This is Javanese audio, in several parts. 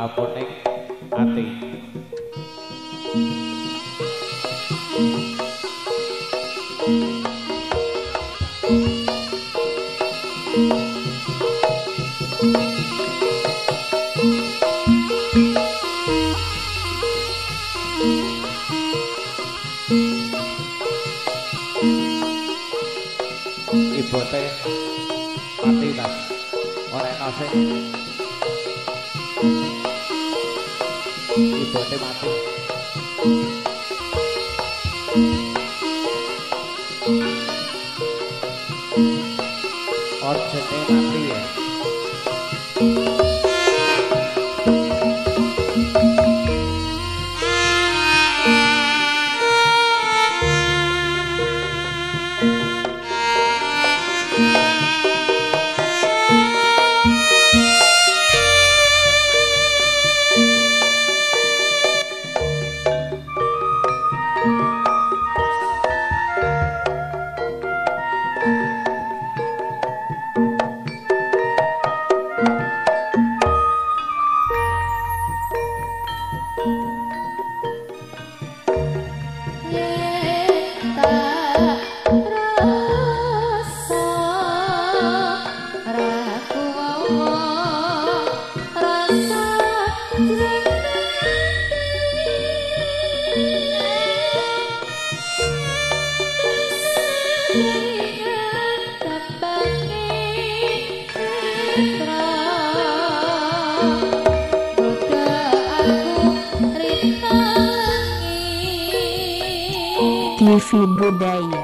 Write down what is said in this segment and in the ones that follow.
palapuning ati. Ibote mati ta. Ora enak sih. Ibote mati. Orjene mati ya. TV Budaya.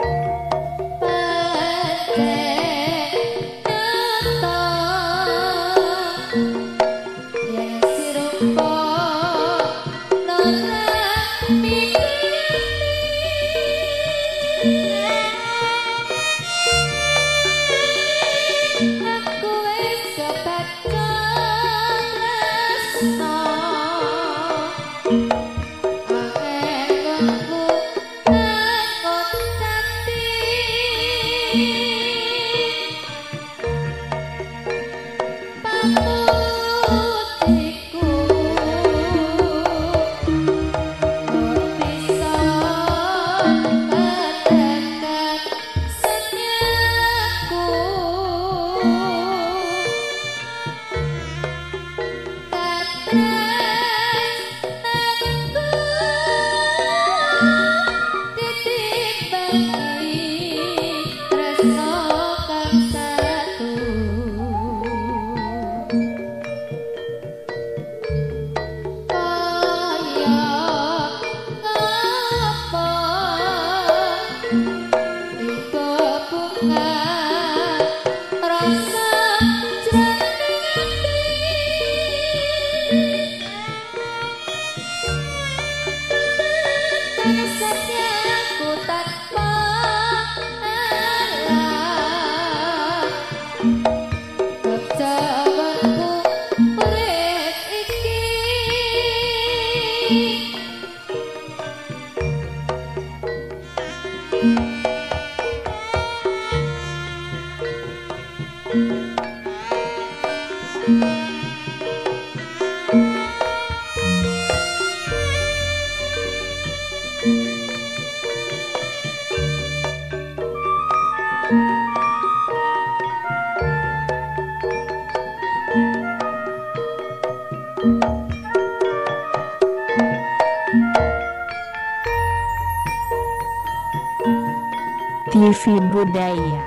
TV Budaya.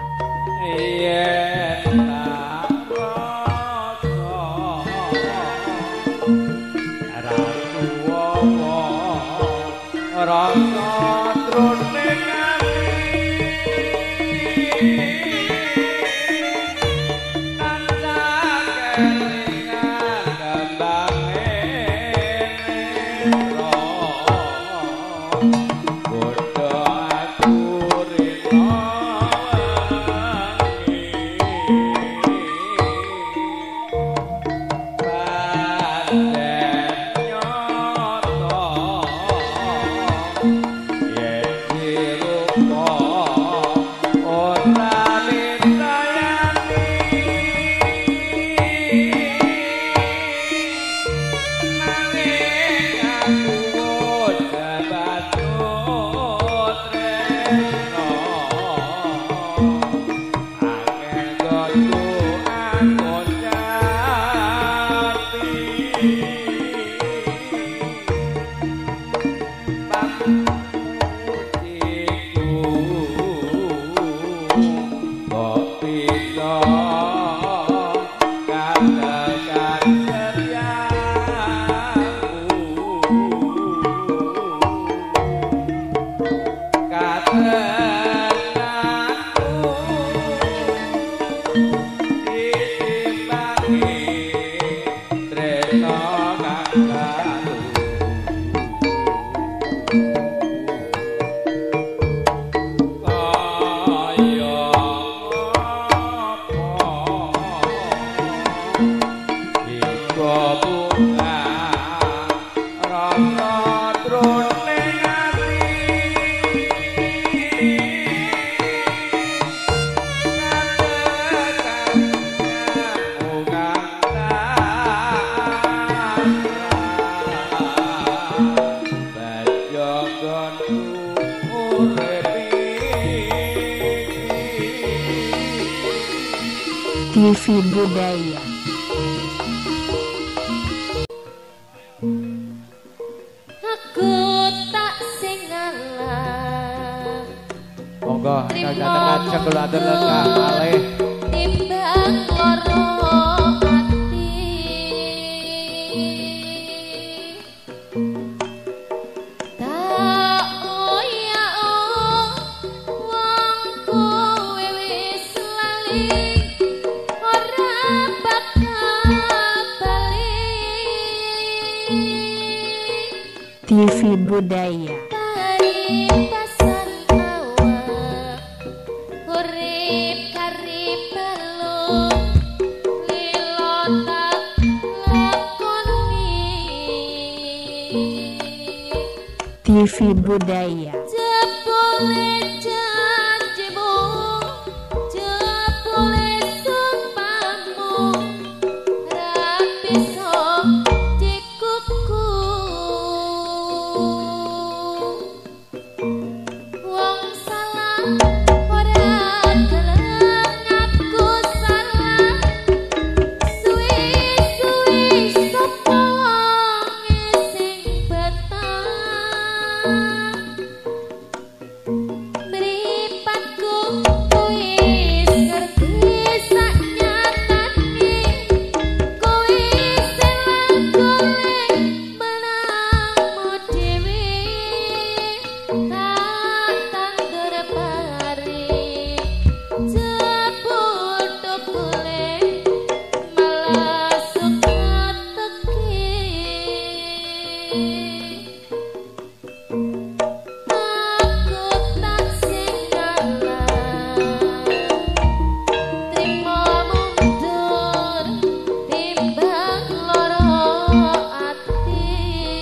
TV Budaya. Aku tak singalah. Monggo nyanyikan jebul atur lekah malih. Timbang loro ati. Tak oyak wong kowe wis lali. TV Budaya. Paribasan awak urip karib belum lilo tak lakoni. TV Budaya. Jebule janjimu, jebule sumpahmu, ra bisa dikuku. Wong salah ora gelem ngaku salah. Suwi-suwi sapa wonge sing betah. Mripatku wis ngerti saknyatane. Kowe sing golek menangmu dhewe. Tak tandur pari jebul tukule malah suka teki. Aku tak singalah trimo mundur timbang loro ati.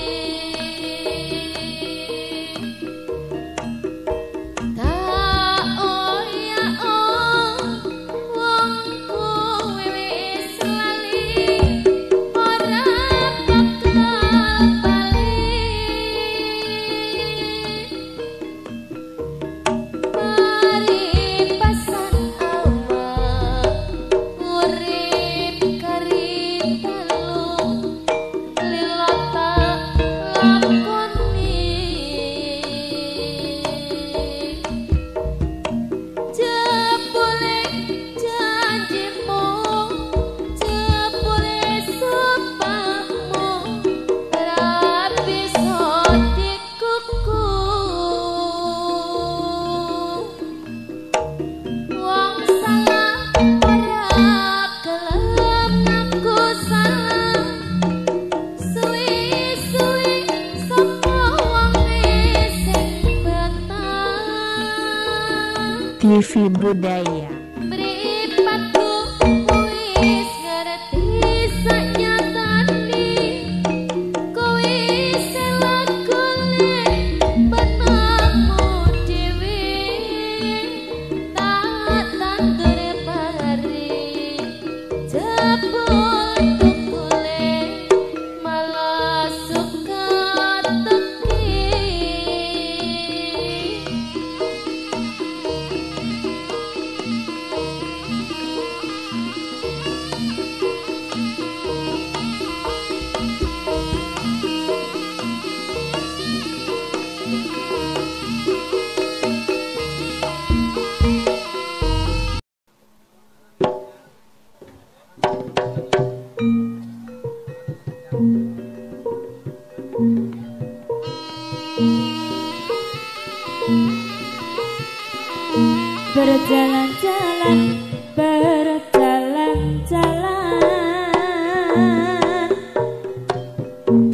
Tak oyak wong kowe wis lali ora bakal bali. Paribasan awak urip karib belum lilo tak lakoni. Jebule janjimu, jebule sumpahmu, ra bisa dikuku. Wong salah ora gelem ngaku salah. Suwi-suwi sapa wonge sing betah. TV Budaya. Mripatku wis ngerti saknyatane. Kowe sing golek menangmu dhewe. Tak tandur pari jebul tukule malah suka teki. Berjalan-jalan, berjalan-jalan,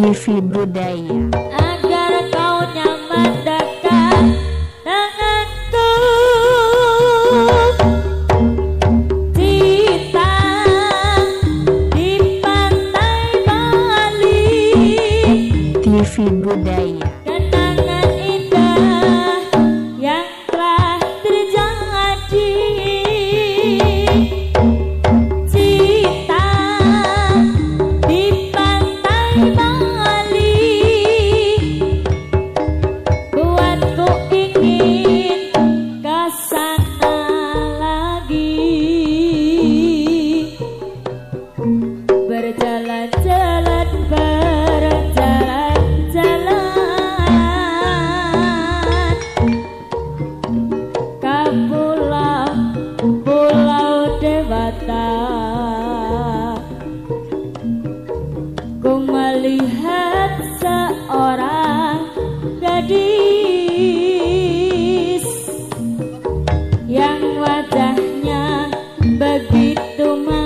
TV Budaya. Agar kau nyaman dekat denganku, cinta di pantai Bali. TV Budaya. Kenangan indah yang telah terjadi, cinta di pantai Bali, buatku ingin ke sana lagi. Berjalan-jalan, berjalan-jalan ke pulau Dewata. Ku melihat seorang gadis yang wajahnya begitu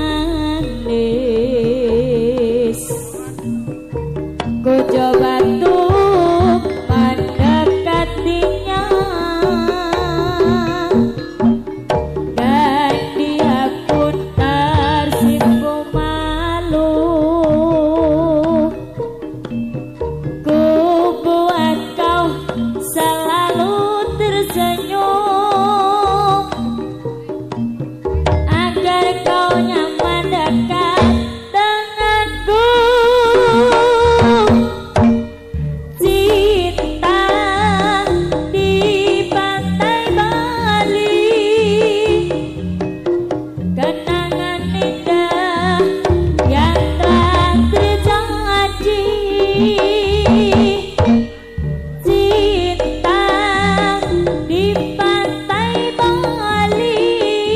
manis. Ku coba untuk mendekatinya, dan dia pun tersipu malu. Ku buat kau selalu tersenyum, agar kau nyaman dekat denganku. Cinta di pantai Bali, kenangan indah yang telah terjadi. Cinta di pantai Bali,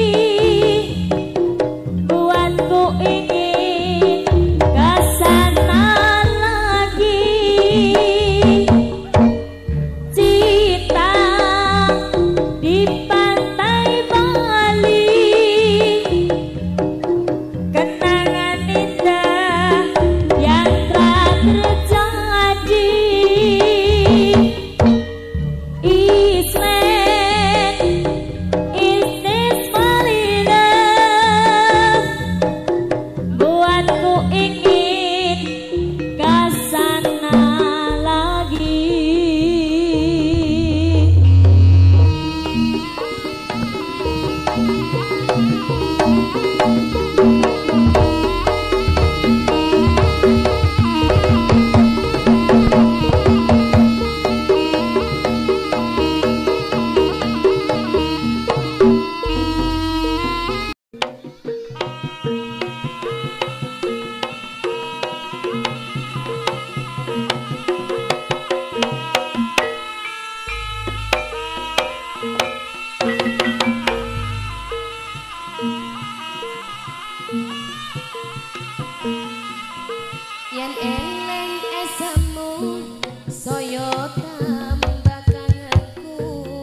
buatku ingin ke sana lagi. Cinta di pantai Bali, kenangan indah yang telah terjadi. Island, is this Bali love? Buatku ingin ke sana lagi. Yen eleng esemu saya tambah kangenku.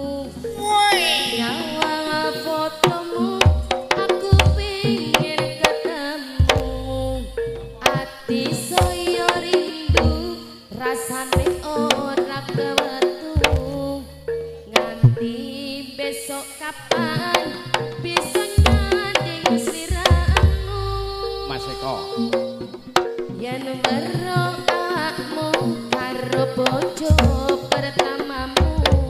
Nyawang fotomu aku pingin ketemu. Ati saya rindu rasane ora kewetu. Nganti besok kapan bisa nyanding sliramu. Mas Eko. Yen merokakmu karo bojo pertamamu,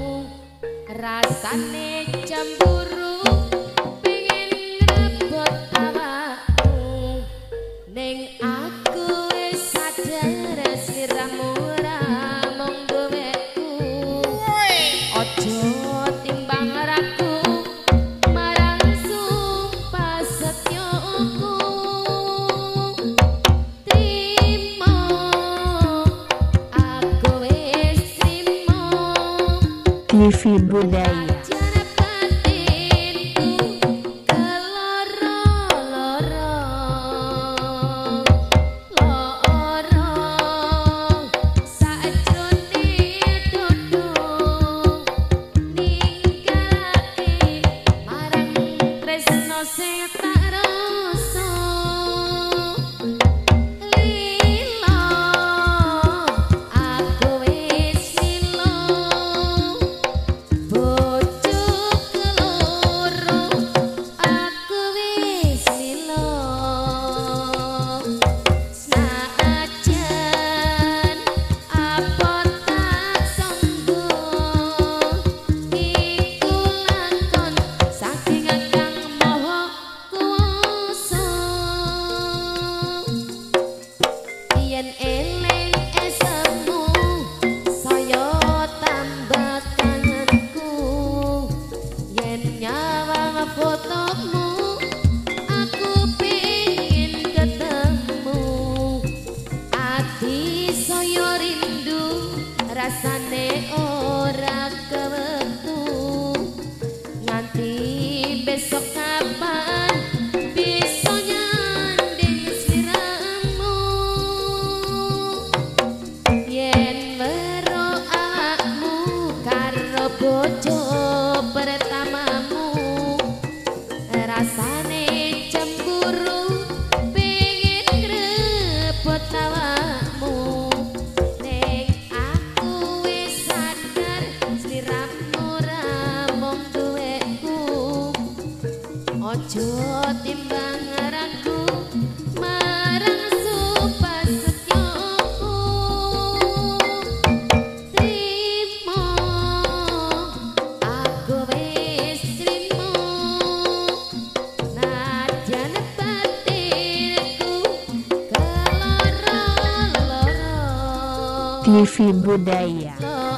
rasane cemburu pengen ngrebut awakmu. Ning aku wis sadar sliramu ora mung duweku. Ojo timbang raku marang sumpah setyaku. Trimo, aku wis trimo. TV Budaya. Ajar batinku keloro-loro, loro sakjroning dodo. Ninggalake marang tresno sing tak rasa. Lila TV Budaya.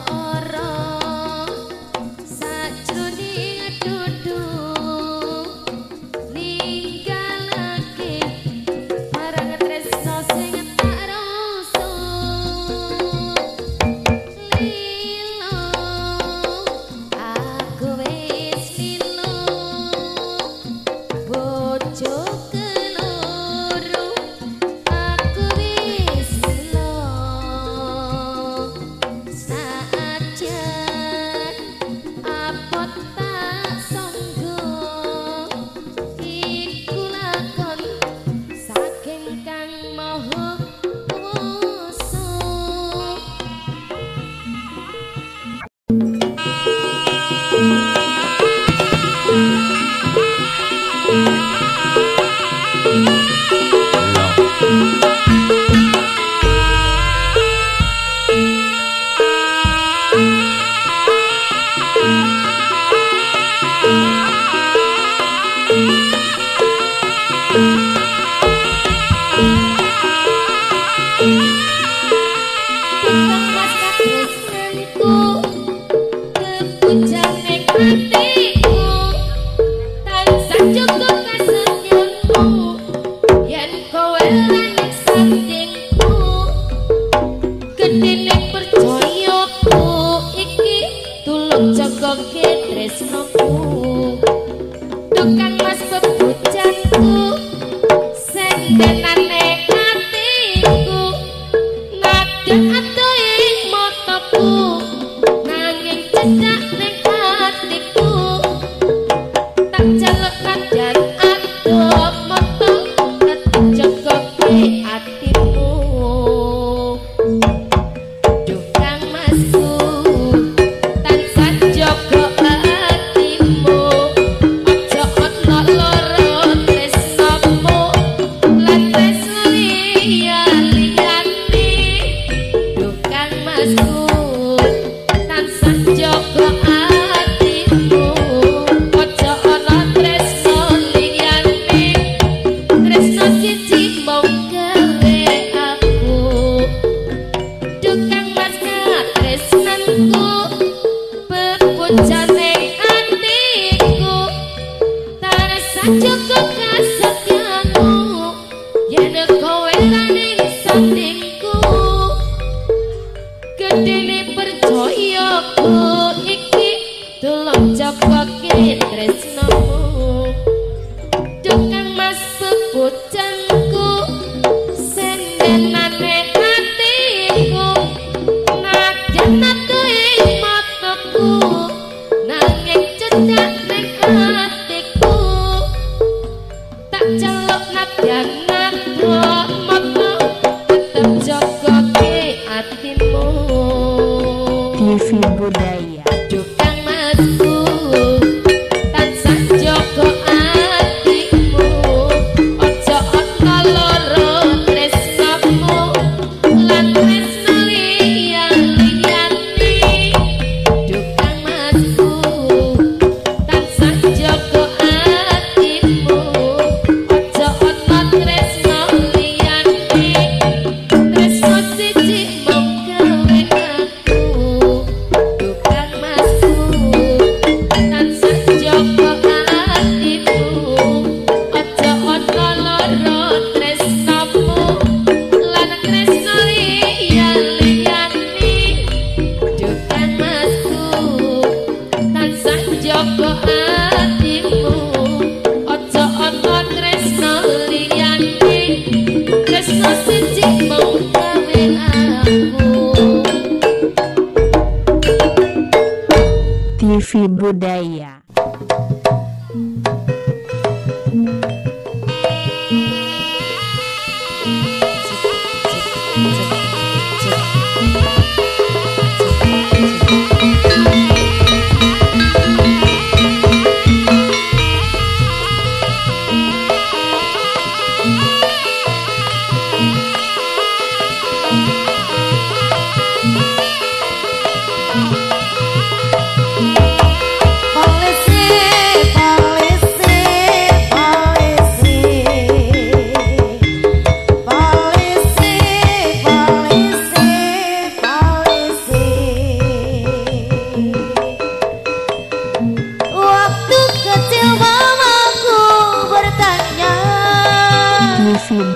TV Budaya. Tukang masku tansah jaga atimu, aja ana loro tresnamu lan tresno liyane. Tukang masku tansah jaga atimu, aja ana tresno liyane.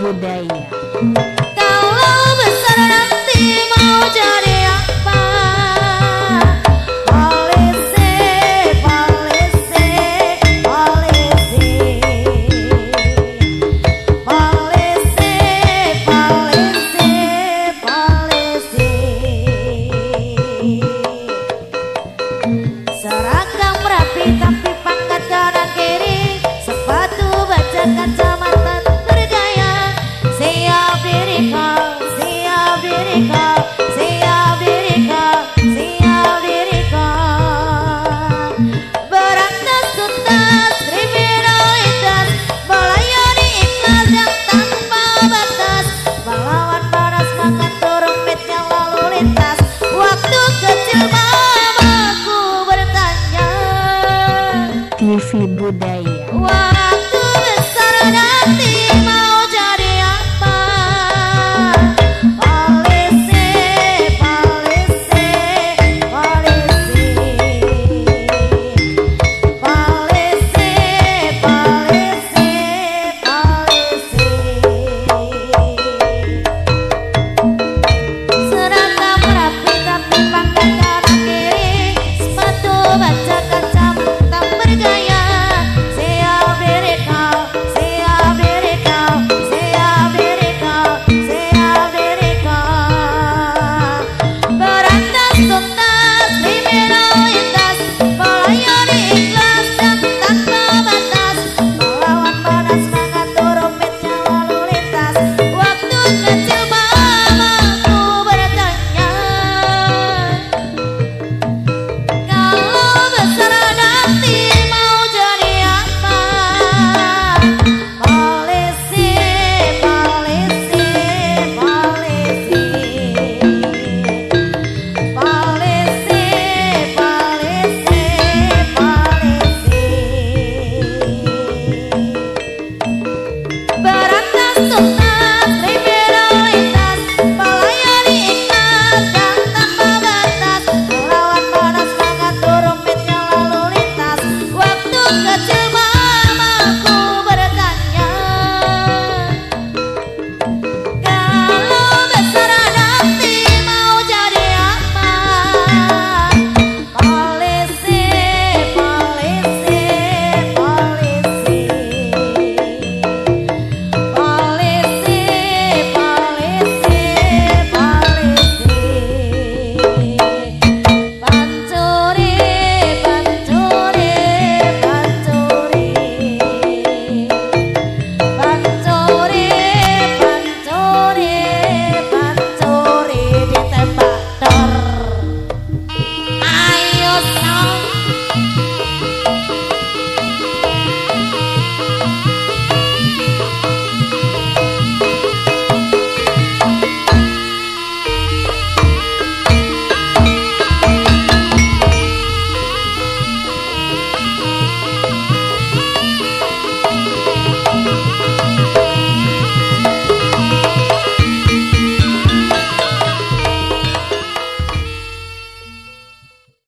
budaya.